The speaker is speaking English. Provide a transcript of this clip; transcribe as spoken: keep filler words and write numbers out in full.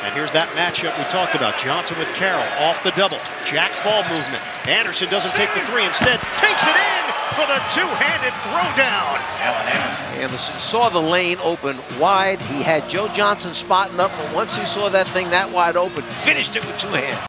And here's that matchup we talked about. Johnson with Carroll off the double. Jack ball movement. Anderson doesn't take the three. Instead, takes it in for the two-handed throwdown. Anderson saw the lane open wide. He had Joe Johnson spotting up, but once he saw that thing that wide open, finished it with two hands.